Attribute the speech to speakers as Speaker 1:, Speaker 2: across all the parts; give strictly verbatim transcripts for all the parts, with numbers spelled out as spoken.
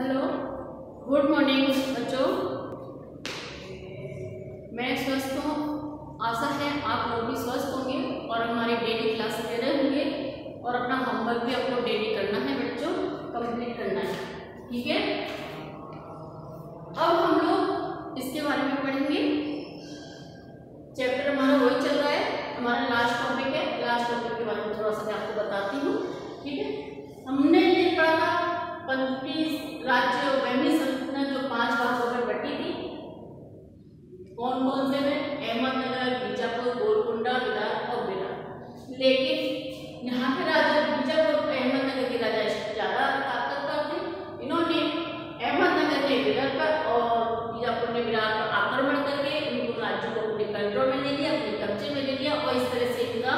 Speaker 1: Hello, good morning बच्चों। मैं स्वस्थ हूँ, आशा है आप लोग भी स्वस्थ होंगे और हमारे डेली क्लास ले रहे होंगे और अपना होमवर्क भी आपको डेली करना है बच्चों, कंप्लीट करना है, ठीक है। अब हम लोग इसके बारे में पढ़ेंगे। चैप्टर हमारा वही चल रहा है, हमारा लास्ट टॉपिक है। लास्ट टॉपिक के बारे में थोड़ा सा मैं आपको बताती हूँ, ठीक है। हमने ये पढ़ा था पंद्रह राज्य और वहमी सल्तनत जो पांच भागों में बटी थी। कौन कौन से में? अहमदनगर, बीजापुर, गोलकुंडा, विरार और बेलार। लेकिन यहाँ के राजा बीजापुर और अहमदनगर के राजा ज्यादा ताकतवर थे। इन्होंने अहमदनगर ने विरार पर और बीजापुर ने विरार पर आक्रमण करके उनको राज्य को अपने कंट्रोल में ले लिया, अपने कब्जे में ले लिया और इस तरह से इनका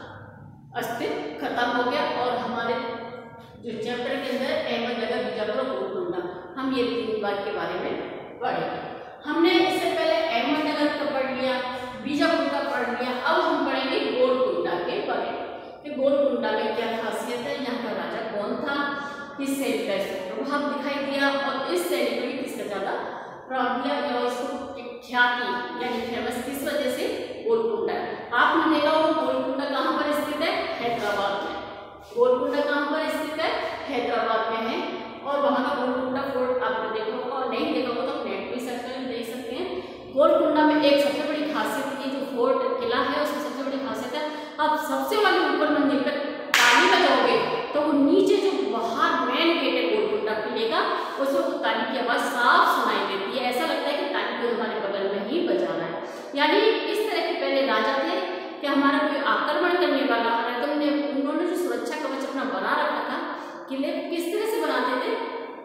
Speaker 1: अस्तित्व खत्म हो गया। और हमारे जो चैप्टर के अंदर अहमदनगर, बीजापुर और गोलकुंडा, हम ये तीन बात के बारे में पढ़ेंगे। हमने इससे पहले अहमदनगर का पढ़ लिया, बीजापुर का पढ़ लिया। अब हम पढ़ेंगे गोलकुंडा के बारे में कि गोलकुंडा में क्या खासियत है, यहाँ का राजा कौन था, किस सैनिक का इसको प्रभाव दिखाई दिया और इस सैनिक को किसका ज्यादा प्रभाव दिया या इसको ख्याति यानी फेमस किस वजह से गोलकुंडा। आपने देखा वो गोलकुंडा कहाँ पर स्थित है? हैदराबाद में। गोलकुंडा कहाँ पर स्थित है? हैदराबाद में है। और वहां का गोलकुंडा फोर्ट आपने देखा होगा और नहीं देखा होगा तो नेट पे सर्च करके देख सकते हैं। गोलकुंडा में एक सबसे बड़ी खासियत की जो फोर्ट किला है उसमें सबसे बड़ी खासियत है, आप सबसे वाले ऊपर मंजिल पर ताली बजाओगे तो वो नीचे जो बाहर मेन गेट है गोलकुंडा किले का, उसमें वो ताली की आवाज साफ सुनाई देती है। ऐसा लगता है कि ताली को हमारे बगल में ही बजाना है। यानी इस तरह के पहले राजा थे कि हमारा कोई आक्रमण करने वाला है तो उन्होंने जो सुरक्षा कवच अपना बना रखा था, किले को किस तरह से बनाते थे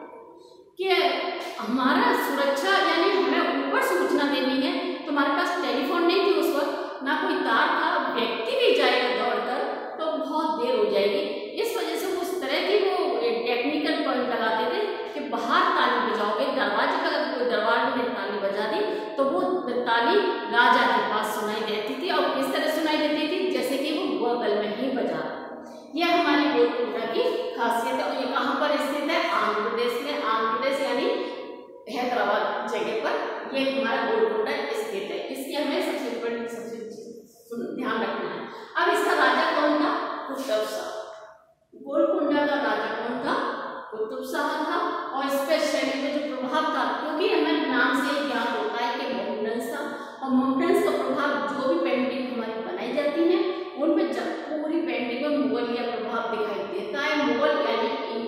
Speaker 1: कि हमारा सुरक्षा यानी हमें ऊपर सूचना देनी है तो हमारे पास टेलीफोन नहीं थी उस वक्त, ना कोई तार था, व्यक्ति भी जाएगा दौड़कर तो बहुत देर हो जाएगी। इस वजह से उस तरह की वो टेक्निकल पॉइंट लगाते थे कि बाहर ताली बजाओगे, दरवाजे पर अगर कोई दरबार में ताली बजा दी तो वो ताली राजा के पास सुनाई देती थी। और किस तरह सुनाई देती थी? जैसे कि वो बगल में ही बजा। यह हमारी गोलकुंडा की खासियत है। और ये कहाँ पर स्थित है? आंध्र प्रदेश में। आंध्र प्रदेश यानी हैदराबाद जगह पर ये हमारा गोलकुंडा स्थित है। इसकी हमें सबसे बड़ी सबसे ध्यान रखना है। अब इसका राजा कौन था? कुतुब शाह। गोलकुंडा का राजा कौन था? कुतुब शाह था। और इस पर शैली में जो प्रभाव था, क्योंकि हमें नाम से ज्ञात होता है कि माउंटेन्स था और माउंटेन्स का प्रभाव जो भी पेंटिंग हमारी बनाई जाती है उनपे पूरी पेंटिंग में मुगलिया प्रभाव दिखाई देता है। मुगल यानी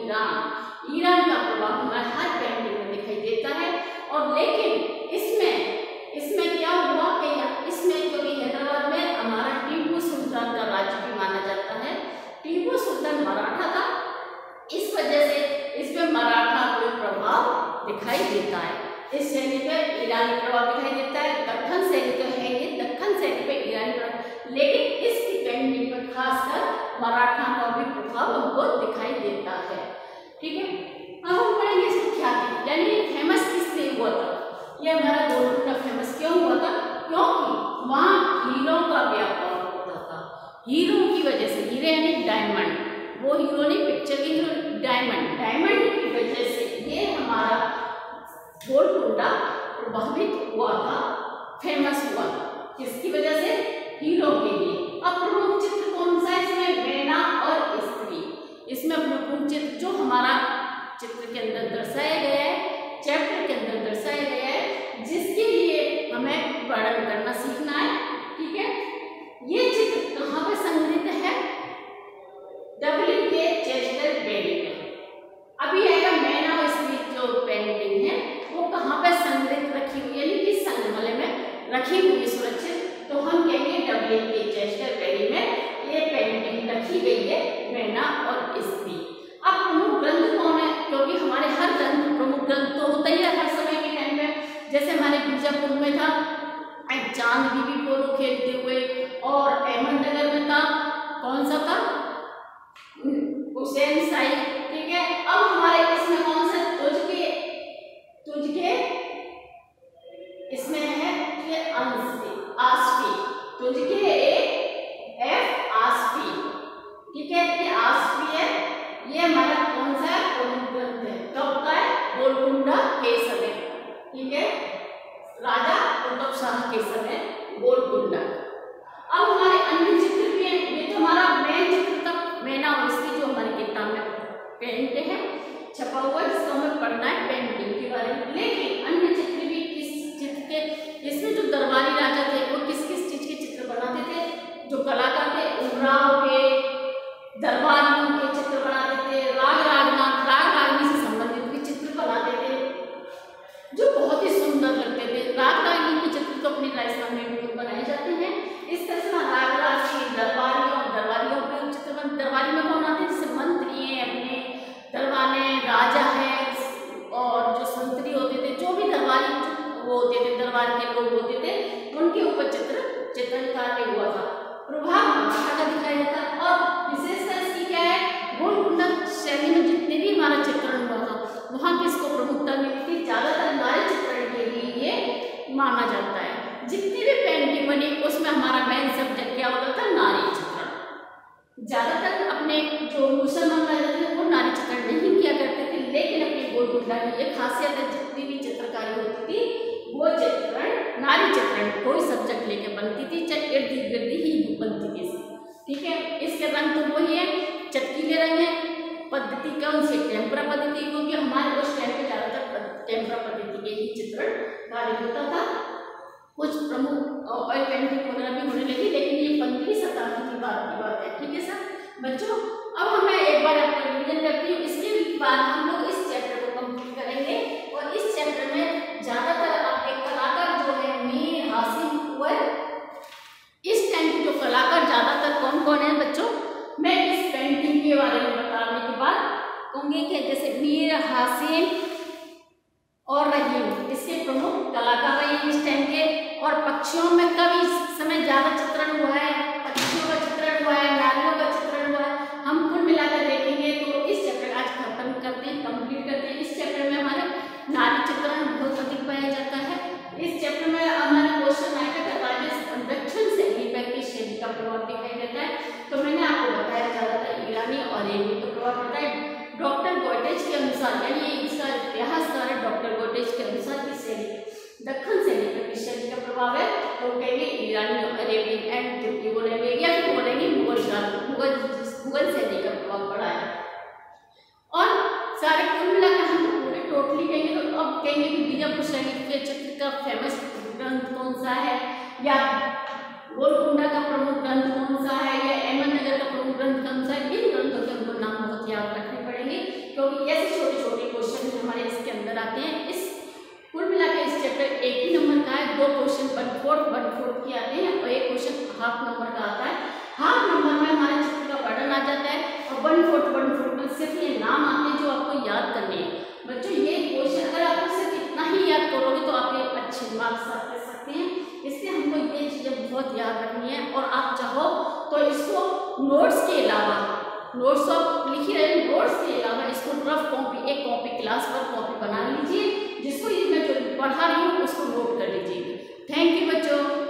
Speaker 1: ईरान, ईरान का प्रभाव हमारे हर पेंटिंग में दिखाई देता है। और लेकिन इसमें इसमें क्या हुआ कि इसमें क्योंकि हैदराबाद में हमारा टीपू सुल्तान का राज्य भी माना जाता है। टीपू सुल्तान मराठा था, इस वजह से इसमें मराठा कोई प्रभाव दिखाई देता है। इस शैली पे ईरानी प्रभाव दिखाई देता है। दक्खन शैली तो है ये, दक्खन शैली पे ईरानी प्रभाव, लेकिन इसकी पेंटिंग पर खासकर मराठा का भी प्रभाव हमको दिखाई देता है, ठीक है। अब हम पढ़ेंगे इसकी ख्याति यानी फेमस किस लिए हुआ था। ये हमारा गोलकुंडा फेमस क्यों हुआ था? क्योंकि वहाँ हीरों का व्यापार होता था। हीरो की वजह से, हीरे यानी डायमंड, वो हीरो नहीं पिक्चर की हीरो, डायमंड, डायमंड की वजह से ये हमारा गोलकुंडा प्रभावित हुआ था, फेमस हुआ था। किसकी वजह से? हीरो के लिए। अब प्रमुख चित्र कौन सा है इसमें? मैना और स्त्री। इसमें प्रमुख चित्र जो हमारा चित्र के अंदर दर्शाया गया है, चैप्टर के अंदर दर्शाया गया है, जिसके लिए हमें वर्णन करना सीखना है, ठीक है। ये चित्र कहाँ पर संग्रहित है? डब्लिन के चेस्टर बेरी में। अभी आएगा मैना और स्त्री जो पेंटिंग है वो कहाँ पर संग्रहित रखी हुई यानी कि संग्रहालय में रखी हुई सुरक्षित, तो हम कहेंगे डब्लिन के चेस्टर बेरी में ये पेंटिंग रखी गई है, मैना और स्त्री। अब प्रमुख ग्रंथ कौन है? क्योंकि हमारे हर ग्रंथ प्रमुख ग्रंथ तो होता ही है हर समय के टाइम में। जैसे हमारे बीजापुर में था चांद बीबी पोलो खेलते हुए, और अहमदनगर में था कौन सा था? हुसैन साई, ठीक है। अब हमारे इसमें कौन सा? तुझके, तुझके इसमें है ये आसफी, तुझके एफ आसफी, ठीक है। ये आसफी है, ये हमारा कौन सा प्रमुख ग्रंथ है? कब का है? गोलकुंडा के समय, ठीक है, राजा कुतुब शाह के समय गोलकुंडा। अब हमारे अन्य चित्र भी हैं, ये तो हमारा मेन चित्र था, मैना और इसकी जो हमारी किताब में पेंट है छपा हुआ, जिसको हमें पढ़ना है पेंटिंग के बारे में। लेकिन अन्य चित्र भी किस चित्र के, इसमें जो दरबारी राजा थे वो किस किस चीज के चित्र बनाते थे, जो कलाकार थे उमराव के, दरबारियों के चित्र बनाते थे, राग रागना राग रागनी से संबंधित भी चित्र बनाते थे जो बहुत ही सुंदर लगते थे। राग रागनी के चित्र तो अपने राजस्थान में भी बनाए जाते हैं। इस तरह से राग रागनी, दरबारियों दरबारियों के चित्र, दरबारी में कौन आते हैं, जैसे मंत्री हैं, अपने दरबाने राजा है, और जो संतरी होते थे, जो भी दरबारी वो होते थे, दरबार के लोग होते थे, उनके ऊपर चित्र चित्रण कार्य हुआ था। प्रभाव मराठा का दिखाया जाता है। और विशेषता इसकी क्या है, गोलकुंडा शैली में जितने भी हमारा चित्रण हुआ था वहाँ किसको प्रमुखता मिली थी, ज्यादातर नारी चित्रण के लिए ये माना जाता है। जितनी भी पेंटिंग बनी उसमें हमारा मेन सब्जेक्ट क्या होता था, नारी चित्रण। ज्यादातर अपने जो मुसलमान राजा थे वो नारी चित्रण नहीं किया करते थे, लेकिन अपनी गोलकुंडा की ये खासियत है, जितनी भी चित्रकारी होती थी वो चित्रण नारी चित्रण कोई सब्जेक्ट लेके बनती थी, चाहे इर्द गिर्द ही बनती थी, ठीक है। इसके रंग तो वही है, चटकीले रंग है। पद्धति कौन सी, टेम्परा पद्धति, क्योंकि हमारे उस टाइम पे ज्यादातर टेम्परा पद्धति के ही चित्रण कार्य होता था। कुछ प्रमुख ऑयल पेंटिंग वगैरह भी होने लगी, लेकिन ये पंद्रहवीं शताब्दी की बात की बात है, ठीक है सर बच्चों। अब मैं एक बार आपको रिवीजन करती हूँ, इसके बाद हम लोग इस चैप्टर को कंप्लीट करेंगे। और इस चैप्टर में ज्यादातर आपके कलाकार जो है मीर हासिम कुंवर, इस टाइम के जो कलाकार ज्यादातर कौन कौन है बच्चों, मैं इस पेंटिंग के बारे में बताने के बाद कहूँगी कि जैसे मीर हासिम और रहीम इसके प्रमुख कलाकार रहे इस टाइम के। और पक्षियों में कभी समय ज्यादा चित्रण हुआ है, पक्षियों का चित्रण हुआ है, नारियों का चित्रण हुआ है। हम कुल मिलाकर देखेंगे तो इस चैप्टर आज खत्म करते हैं, कंप्लीट करते हैं। इस चैप्टर में हमारे नारी चित्रण बहुत अधिक पाया जाता है। इस चैप्टर में हमारा क्वेश्चन आएगा राजस्थान दक्षिण शैली पर किस शैली का प्रभाव दिखाई देता है। तो मैंने आपको बताया ज्यादातर ईरानी और अरेबी का प्रभाव बताया। डॉक्टर गोटेज के अनुसार, यानी इसका इतिहासकार है डॉक्टर गोटेज के अनुसार किस शैली, दक्षिण शैली पर किस शैली का प्रभाव है, तो कहेंगे ईरानी, अरेबियन एंड तुर्की बोलेंगे, या फिर बोलेंगे मुगल मुगल मुगल शैली का प्रभाव पड़ा है। और सारे कुल मिलाकर हम पूरे टोटली कहेंगे तो अब कहेंगे कि बीजापुर शैली के चित्र का फेमस ग्रंथ कौन सा है, या गोलकुंडा का प्रमुख ग्रंथ कौन सा है, या अहमदनगर का प्रमुख ग्रंथ कौन सा है। इन ग्रंथों के हमको नाम बहुत याद रखने पड़ेंगे, क्योंकि ऐसे छोटे छोटे क्वेश्चन हमारे इसके अंदर आते हैं। इस कुल मिलाकर इस चैप्टर एक ही नंबर का है, दो question one fourth one fourth के आते हैं और एक क्वेश्चन हाफ नंबर का आता है। हाफ नंबर में हमारे चित्र का वर्णन आ जाता है और वन फोर्थ वन फोर्थ में सिर्फ ये नाम आते हैं जो आपको याद करने हैं। बच्चों ये क्वेश्चन अगर आप सिर्फ इतना ही याद करोगे तो आप ये अच्छे मार्क्स प्राप्त कर सकते हैं, इसलिए हमको ये चीजें बहुत याद रखनी है। और आप चाहो तो इसको नोट्स के अलावा, नोट्स आप लिखी रहे, नोट्स के अलावा इसको रफ कॉपी, एक कॉपी क्लास पर कॉपी बना लीजिए, जिसको ये मैं जो पढ़ा रही हूँ उसको नोट कर लीजिए। थैंक यू बच्चों।